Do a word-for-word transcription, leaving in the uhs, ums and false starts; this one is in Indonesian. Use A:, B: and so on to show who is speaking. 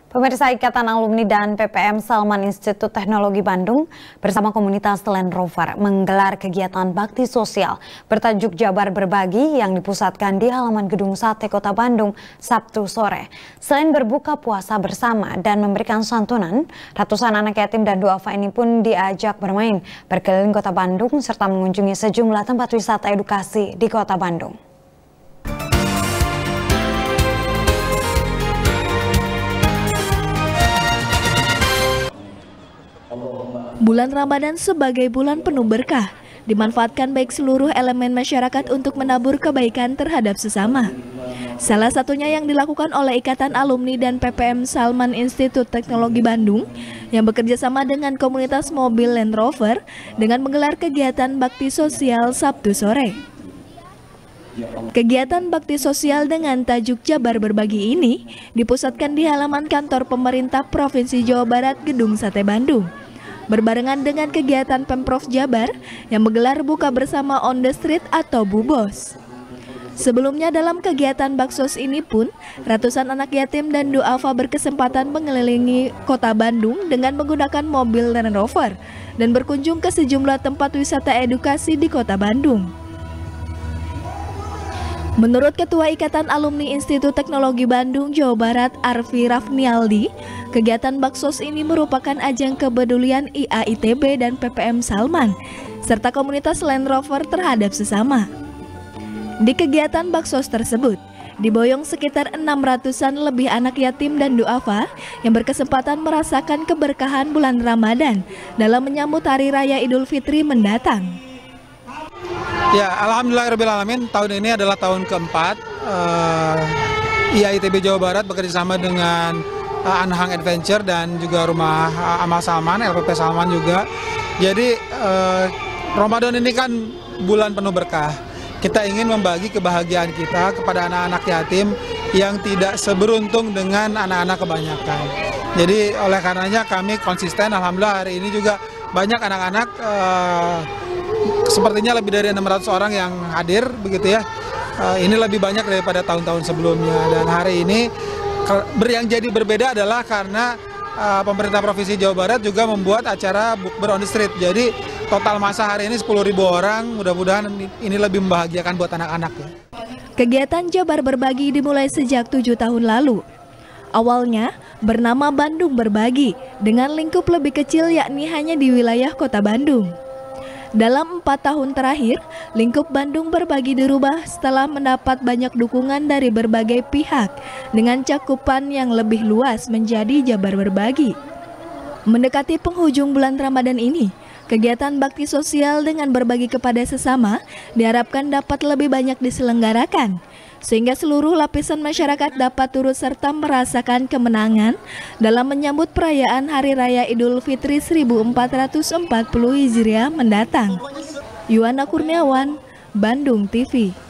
A: Pemirsa, Ikatan Alumni dan P P M Salman Institut Teknologi Bandung bersama komunitas Land Rover menggelar kegiatan bakti sosial bertajuk Jabar Berbagi yang dipusatkan di halaman Gedung Sate Kota Bandung Sabtu sore. Selain berbuka puasa bersama dan memberikan santunan, ratusan anak yatim dan duafa ini pun diajak bermain, berkeliling Kota Bandung serta mengunjungi sejumlah tempat wisata edukasi di Kota Bandung.
B: Bulan Ramadan sebagai bulan penuh berkah, dimanfaatkan baik seluruh elemen masyarakat untuk menabur kebaikan terhadap sesama. Salah satunya yang dilakukan oleh Ikatan Alumni dan P P M Salman Institut Teknologi Bandung yang bekerja sama dengan komunitas mobil Land Rover dengan menggelar kegiatan bakti sosial Sabtu sore. Kegiatan bakti sosial dengan tajuk Jabar Berbagi ini dipusatkan di halaman kantor pemerintah Provinsi Jawa Barat Gedung Sate Bandung, berbarengan dengan kegiatan Pemprov Jabar yang menggelar buka bersama on the street atau Bubos. Sebelumnya dalam kegiatan baksos ini pun, ratusan anak yatim dan duafa berkesempatan mengelilingi Kota Bandung dengan menggunakan mobil Land Rover dan berkunjung ke sejumlah tempat wisata edukasi di Kota Bandung. Menurut Ketua Ikatan Alumni Institut Teknologi Bandung, Jawa Barat, Arfi Rafnialdi, kegiatan baksos ini merupakan ajang kepedulian I A I T B dan P P M Salman, serta komunitas Land Rover terhadap sesama. Di kegiatan baksos tersebut, diboyong sekitar enam ratusan lebih anak yatim dan duafa yang berkesempatan merasakan keberkahan bulan Ramadan dalam menyambut Hari Raya Idul Fitri mendatang.
C: Ya, alhamdulillahirrahmanirrahim, tahun ini adalah tahun keempat uh, I A I T B Jawa Barat bekerjasama dengan uh, Anhang Adventure dan juga Rumah uh, Amal Salman, L P P Salman juga. Jadi uh, Ramadan ini kan bulan penuh berkah. Kita ingin membagi kebahagiaan kita kepada anak-anak yatim yang tidak seberuntung dengan anak-anak kebanyakan. Jadi oleh karenanya kami konsisten, alhamdulillah hari ini juga banyak anak-anak uh, sepertinya lebih dari enam ratus orang yang hadir begitu ya. Uh, ini lebih banyak daripada tahun-tahun sebelumnya, dan hari ini yang jadi berbeda adalah karena uh, pemerintah Provinsi Jawa Barat juga membuat acara bukber on the street. Jadi total masa hari ini sepuluh ribu orang, mudah-mudahan ini lebih membahagiakan buat anak-anak ya.
B: Kegiatan Jabar Berbagi dimulai sejak tujuh tahun lalu. Awalnya bernama Bandung Berbagi dengan lingkup lebih kecil yakni hanya di wilayah Kota Bandung. Dalam empat tahun terakhir, lingkup Bandung Berbagi dirubah setelah mendapat banyak dukungan dari berbagai pihak dengan cakupan yang lebih luas menjadi Jabar Berbagi. Mendekati penghujung bulan Ramadan ini, kegiatan bakti sosial dengan berbagi kepada sesama diharapkan dapat lebih banyak diselenggarakan, sehingga seluruh lapisan masyarakat dapat turut serta merasakan kemenangan dalam menyambut perayaan Hari Raya Idul Fitri seribu empat ratus empat puluh Hijriah mendatang. Yuwana Kurniawan, Bandung T V.